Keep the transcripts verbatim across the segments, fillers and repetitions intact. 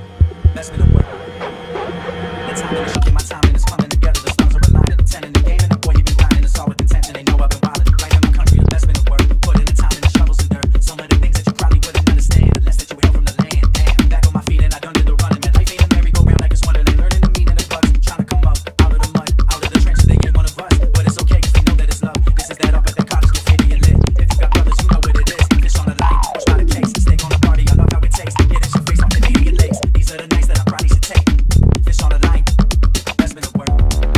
That's been a work. The time and the shit, my time and it's coming together. The stars are aligning, the ten in the game, and the boy he been grinding. It's all with intention. They know I've been wildin'. Right in my country, the best been a work. Put in the time and the shovels and dirt. Some of the things that you probably wouldn't understand unless that you hail from the land. Damn, back on my feet and I done did the running. Man, life ain't a merry-go-round like it's wonderland. Learning the meaning of bucks, trying to come up out of the mud, out of the trenches. They ain't one of us, but it's okay 'cause they know that it's love. This is that up at the cottage, graffiti and lit. If you got brothers, you know what it is. Fish on the line, push by the case, stay on the party. I love how it tastes. Get in your face on Canadian lakes. These are the nights that I probably should take. Fish on the line, that's been a work.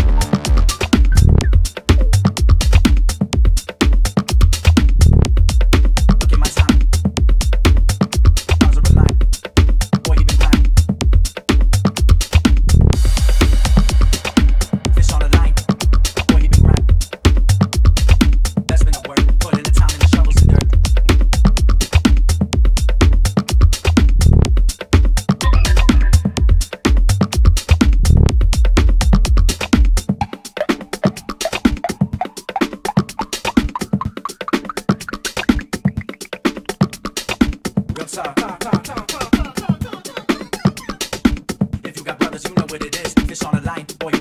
Look at my time. Stars are aligned. Boy, he been grinding. Fish on the line. Boy, he been grinding. That's been a work. Put in the time and the shovels and dirt. Real talk. If you got brothers, you know what it is. Fish on the line. Boy,